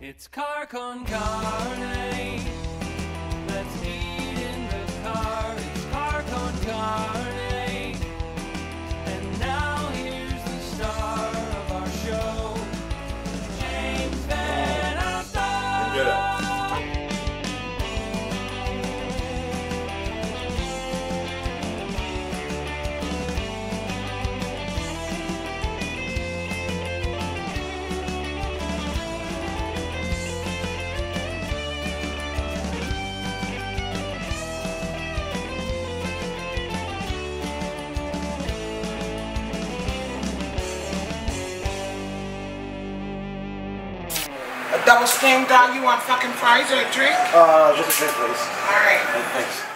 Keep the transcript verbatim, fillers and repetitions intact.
It's car con carne. Let's eat in the car. It's car con carne. And now here's the star of our show, James Van Alstyne. Get it. A double steamed dog, you want fucking fries or a drink? Uh, just a drink, please. Alright. Thanks.